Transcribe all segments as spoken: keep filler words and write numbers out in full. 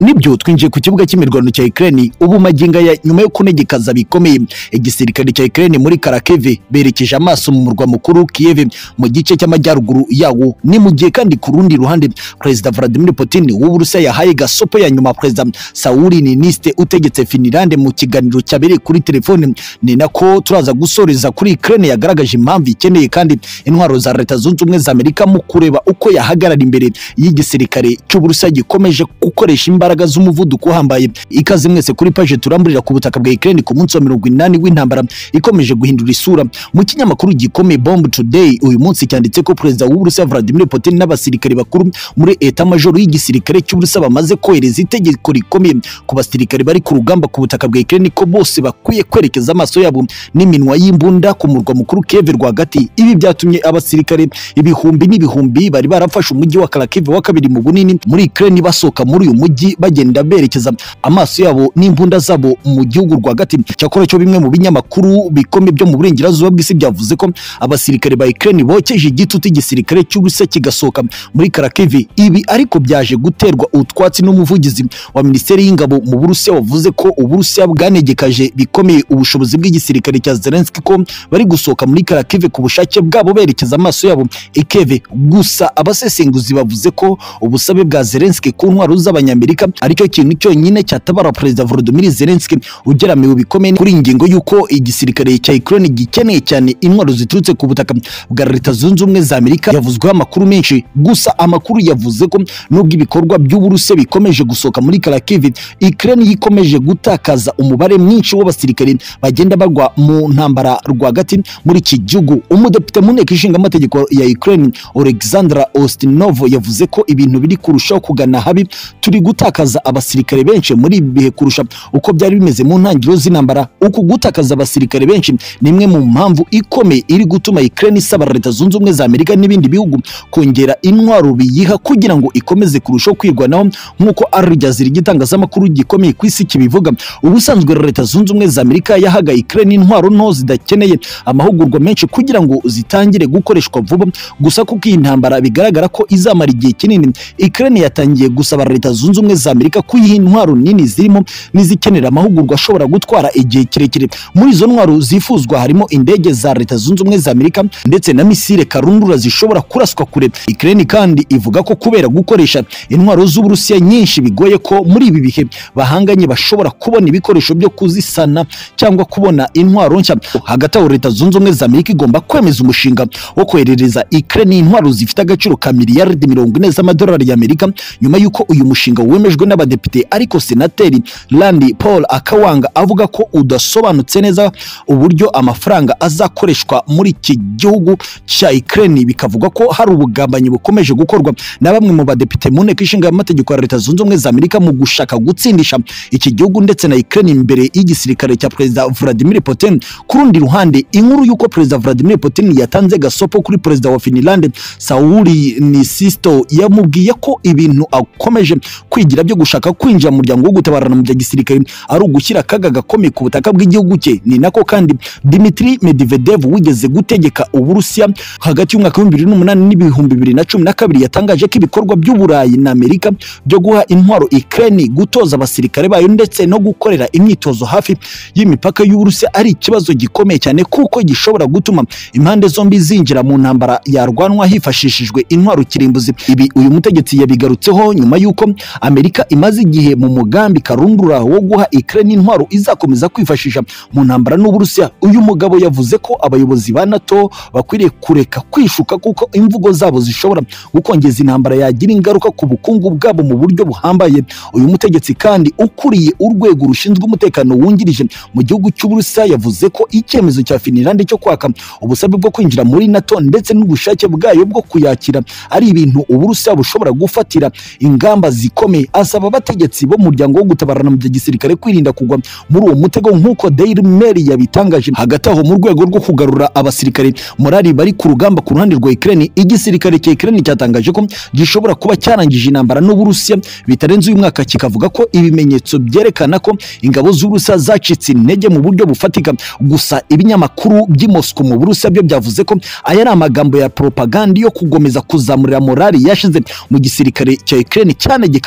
Nibyo twinjiye ku kibuga cy'imirwano cya Ukraine ubu maginga ya nyuma yo kunegekaza bikomeye igisirikare cya Ukraine muri Kharkiv berekeje amaso mu murwa mukuru Kiev mu gice cy'amajyaruguru yawo. Ni mu gihe kandi ku rundi ruhande President Vladimir Putin w'Uburusiya yahaye gasopo ya nyuma President Sauli Niiniste utegetse Finland mu kiganiro cyabereye kuri telefone. Ni nako turaza gusoreza kuri Ukraine yagaragaje impamvu ikeneye kandi intwaro za Leta Zunze Ubumwe za Amerika mu kureba uko yahagarara imbere y'igisirikare cy'Uburusiya gikomeje gukoresha imbaraga z'umuvuduko uhambaye. Ikaze mwese kuri page turamburira ku butaka bwa Ukraine ku munsi wa mirongo inani w'intambara ikomeje guhindura isura. Mu kinyamakuru gikomeye Bomb Today uyu munsi cyanditse ko President w'Uburusiya Vladimir Putin n'abasirikare bakuru muri eta major y'igisirikare cy'Uburusiya bamaze kohereza itegeko rikomeye ku basirikare bari ku rugamba ku butaka bwa Ukraine ko bose bakwiye kwerekeza amaso yabo n'iminwa y'imbunda ku murwa mukuru Kiev rwagati. Ibi byatumye abasirikare ibihumbi n'ibihumbi bari barafashe umujyi wa Kharkiv wa kabiri mu bunini muri Ukraine basoka muri uyu mujyi bagenda berekeza amaso yabo n'imbunda zabo mu gihugu rwagati. Cyakora cyo bimwe mu binyamakuru bikomeye byo mu burengerazuba bw'isi byavuze ko abasirikare ba Ukraine bokeje igitutu igisirikare cy'Uburusiya kigasoka muri Kharkiv. Ibi ariko byaje guterwa utwatsi n'umuvugizi wa Minisiteri y'Ingabo mu Burusiya wavuze ko Uburusiya bwanegekaje bikomeye ubushobozi bw'igisirikare cya Zelensky ko bari gusoka muri Kharkiv ku bushake bwabo berekeza amaso yabo Kiev. Gusa abasesenguzi bavuze ko ubusabe bwa Zelensky ku ntwaro z'abanyamerika aricyo kintu cyonyine cyatabara President Volodymyr Zelensky ugeramiwe bikomeye kuri ingingo yuko igisirikare cya Ukraine gikeneye cyane intwaro ziturutse ku butaka bwa Leta Zunze Ubumwe za Amerika. Yavuzweho amakuru menshi, gusa amakuru yavuze ko nubwo ibikorwa by'Uburusiya bikomeje gusoka muri Kharkiv, Ukraine yikomeje gutakaza umubare mwinshi w'abasirikare bagenda bagwa mu ntambara rwagati muri iki gihugu. Umudepite mu nteko ishinga amategeko ya Ukraine Alexandra Ostinov yavuze ko ibintu biri kurushaho kugana habi, turi gutakaza abasirikare benshi muri ibi bihe kurusha uko byari bimeze mu ntangiriro z'intambara. Uku gutakaza abasirikare benshi ni imwe mu mpamvu ikomeye iri gutuma Ukraine isaba Leta Zunze Ubumwe za Amerika n'ibindi bihugu kongera intwaro biyiha kugira ngo ikomeze kurushaho kwirwanaho nk'uko Al Jazeera igitangaza amakuru gikomeye ku isi kibivuga. Ubusanzwe Leta Zunze Ubumwe za Amerika yahaga Ukraine intwaro nto zidakeneye amahugurwa menshi kugira ngo zitangire gukoreshwa vuba, gusa kuko iyi ntambara bigaragara ko izamara igihe kinini, Ukraine yatangiye gusaba Leta Zunze Ubumwe za Amerika kuyiha intwaro nini zirimo nizikenera amahugurwa ashobora gutwara igihe kirekire. Muri izo ntwaro zifuzwa harimo indege za Leta Zunze Ubumwe za Amerika ndetse na misile karundura zishobora kuraswa kure. Ukraine kandi ivuga ko kubera gukoresha intwaro z'Uburusiya nyinshi bigoye ko muri ibi bihe bahanganye bashobora kubona ibikoresho byo kuzisana cyangwa kubona intwaro nshya. Hagati aho Leta Zunze Ubumwe za Amerika igomba kwemeza umushinga wo koherereza Ukraine intwaro zifite agaciro ka miliyaridi mirongo ine z'amadolari y'Amerika nyuma yuko uyu mushinga wemejwe n'abadepite, ariko senateri Rand Paul Akawanga avuga ko udasobanutse neza uburyo amafaranga azakoreshwa muri iki gihugu cya Ukraine. Bikavuga ko hari ubugambanyi bukomeje gukorwa na bamwe mu badepite mu nteko ishinga amategeko ya Leta Zunze Ubumwe za Amerika mu gushaka gutsindisha iki gihugu ndetse na Ukraine imbere y'igisirikare cya President Vladimir Putin. Ku rundi ruhande, inkuru yuko President Vladimir Putin yatanze gasopo kuri President wa Finland Sauli Niiniste yamubwiye ko ibintu akomeje kwigira byo gushaka kwinjira mu muryango wo gutabarana mu gisirikare ari ugushyira akaga gakomeye ku butaka bw'igihugu cye. Ni nako kandi Dmitry Medvedev wigeze gutegeka Uburusiya hagati y'umwaka wa bibiri n'umunani n'ibihumbi bibiri na cumi na kabiri yatangaje ko ibikorwa by'Uburayi na Amerika byo guha intwaro Ukraine, gutoza abasirikare bayo ndetse no gukorera imyitozo hafi y'imipaka y'Uburusiya ari ikibazo gikomeye cyane kuko gishobora gutuma impande zombi zinjira mu ntambara yarwanwa hifashishijwe intwaro kirimbuzi. Ibi uyu mutegetsi yabigarutseho nyuma yuko Amerika imaze igihe mu mugambi karundura wo guha Ukraine intwaro izakomeza kwifashisha mu ntambara n'Uburusiya. Uyu mugabo yavuze ko abayobozi ba NATO bakwiriye kureka kwishuka kuko imvugo zabo zishobora gukongeza intambara yagira ingaruka ku bukungu bwabo mu buryo buhambaye. Uyu mutegetsi kandi ukuriye urwego rushinzwe umutekano wungirije mu gihugu cy'Uburusiya yavuze ko icyemezo cya Finland cyo kwaka ubusabe bwo kwinjira muri NATO ndetse n'ubushake bwayo bwo kuyakira ari ibintu Uburusiya bushobora gufatira ingamba zikomeye. Asaba abategetsi bo mu muryango wo gutabarana mu gisirikare kwirinda kugwa muri uwo mutego nk'uko Daily Mail yabitangaje. Hagati aho mu rwego rwo kugarura abasirikare morali bari ku rugamba ku ruhande rwa Ukraine, igisirikare cya Ukraine cyatangaje ko gishobora kuba cyarangije intambara n'Uburusiya bitarenze uyu mwaka, kikavuga ko ibimenyetso byerekana ko ingabo z'Uburusiya zacitse intege mu buryo bufatika. Gusa ibinyamakuru by'i Moscow mu Burusiya byo byavuze ko aya ari amagambo ya propaganda yo kugomeza kuzamurira morali yashize mu gisirikare cya Ukraine cyanegekajwe bikomeye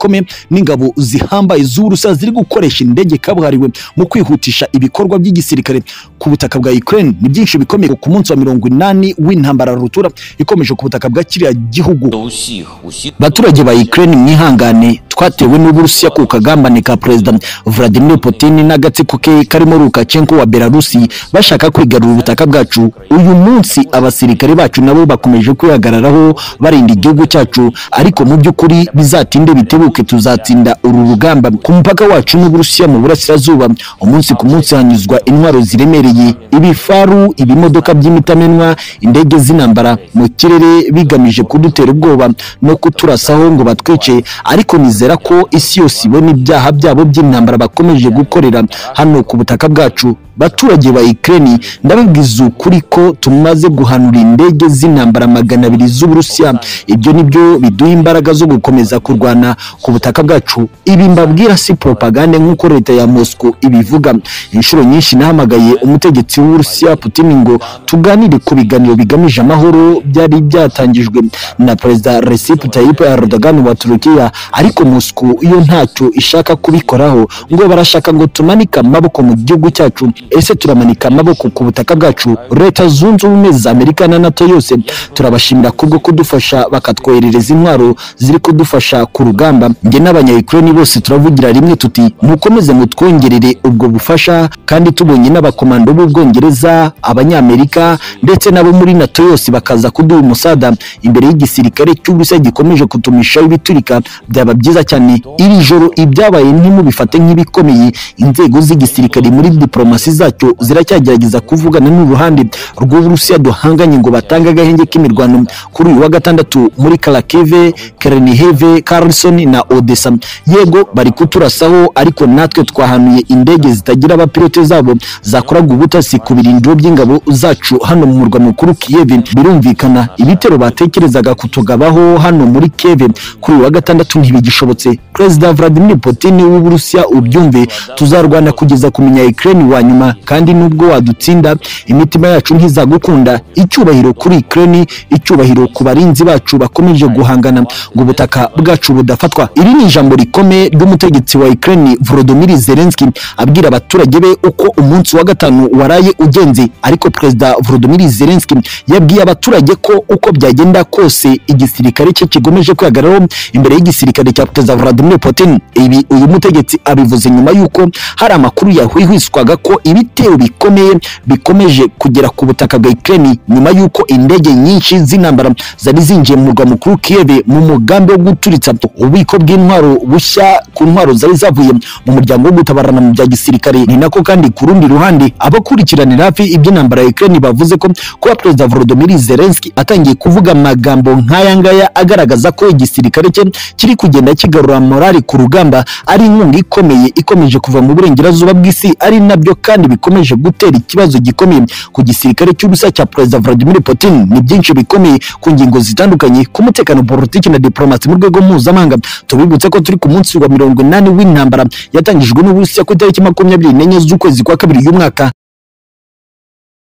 bikomeye n'ingabo zihambaye z'Uburusiya ziri gukoresha indege kabuhariwe mu kwihutisha ibikorwa by'igisirikare ku butaka bwa Ukraine. Ni byinshi bikomeye ku munsi wa mirongo inani w'intambara rutura ikomeje ku butaka bwa kiriya gihugu. Baturage ba Ukraine mwihangane, twatewe n'Uburusiya ku kagambane ka President Vladimir Putin n'agatsiko ke karimo Lukashenko wa Belarusi bashaka kwigarura ubutaka bwacu. Uyu munsi abasirikare bacu nabo bakomeje kwihagararaho barinda igihugu cyacu, ariko mu by'ukuri bizatinde bitebuke tuzatsinda uru rugamba. Ku mupaka wacu n'Uburusiya mu burasirazuba umunsi ku munsi hanyuzwa intwaro ziremereye, ibifaru, ibimodoka by'imitamenwa, indege z'intambara mu kirere bigamije kudutera ubwoba no kuturasaho ngo batwice, ariko nizera ko isi yose ibona ibyaha byabo by'intambara bakomeje gukorera hano ku butaka bwacu. Baturage ba Ukraine, ndababwiza ukuri ko tumaze guhanura indege z'intambara magana abiri z'Uburusiya. Ibyo nibyo biduha imbaraga zo gukomeza kurwana ku butaka bwacu. Ibi mbabwira si propaganda nk'uko leta ya Moscow ibivuga. Inshuro nyinshi nahamagaye umutegetsi w'Uburusiya Putin ngo tuganire ku biganiro bigamije amahoro byari byatangijwe na Perezida Recep Tayyip Erdogan wa Turukiya, ariko Moscow iyo ntacyo ishaka kubikoraho ngo barashaka ngo tumanika amaboko mu gihugu cyacu. Ese turamanika amaboko ku butaka bwacu? Leta zunze ubumwe za Amerika na NATO yose turabashimira kubwo kudufasha bakatwoherereza intwaro ziri kudufasha ku rugamba. Nge n'abanya-Ukraine bose turavugira rimwe tuti mukomeze mutwongerere ubwo bufasha, kandi tubonye n'abakomando b'Ubwongereza, abanyamerika ndetse nabo muri NATO yose bakaza kuduha umusada imbere y'igisirikare cy'Uburusiya gikomeje kutumisha ibiturika, byaba byiza cyane. Iri joro ibyabaye ntimubifate nk'ibikomeye. Inzego z'igisirikare muri diplomasi zacyo ziracyagerageza kuvugana n'uruhande rw'Uburusiya duhanganye ngo batanga agahenge k'imirwano kuri uyu wa gatandatu muri Kharkiv, Chernihiv, Kherson na Odessa. Yego bari kuturasaho, ariko natwe twahanuye indege zitagira abapilote zabo zakoraga ubutasi ku birindiro by'ingabo zacu hano mu murwa mukuru Kiev. Birumvikana ibitero batekerezaga kutugabaho hano muri Kiev kuri uyu wa gatandatu ntibigishobotse. President Vladimir Putin w'Uburusiya ubyumve, tuzarwana kugeza kumenya Ukraine wa nyuma, kandi nubwo wadutsinda imitima yacu ntizagukunda. Icyubahiro kuri Ukraine, icyubahiro ku barinzi bacu bakomeje guhangana ngo ubutaka bwacu budafatwa. Iri ni ijambo rikomeye ry'umutegetsi wa Ukraine Volodymyr Zelensky abwira abaturage be uko umunsi wa gatanu waraye ugenze. Ariko President Volodymyr Zelensky yabwiye abaturage ko uko byagenda kose igisirikare cye kigomeje kwihagararaho imbere y'igisirikare cya President Vladimir Putin. Ibi uyu mutegetsi abivuze nyuma yuko hari amakuru yahwihwiswaga ko ibitero bikomeye bikomeje kugera ku butaka bwa Ukraine nyuma yuko indege nyinshi z'intambara zari zinjiye mu murwa mukuru Kiev mu mugambi wo guturitsa ububiko bw'intwaro bushya ku ntwaro zari zavuye mu muryango wo gutabarana mu bya gisirikare. Ni nako kandi ku rundi ruhande abakurikiranira hafi iby'intambara ya Ukraine bavuze ko kuba President Volodymyr Zelensky atangiye kuvuga amagambo nk'aya ngaya agaragaza ko igisirikare cye kiri kugenda kigarura morali ku rugamba ari inkunga ikomeye ikomeje kuva mu burengerazuba bw'isi, ari nabyo kandi bikomeje gutera ikibazo gikomeye ku gisirikare cy'Uburusiya cya President Vladimir Putin. Ni byinshi bikomeye ku ngingo zitandukanye ku mutekano, politiki na diplomasi mu rwego mpuzamahanga. Tubibutse ko turi ku munsi wa mirongo inani w'intambara yatangijwe n'Uburusiya ku itariki makumyabiri n'enye z'ukwezi kwa kabiri y'umwaka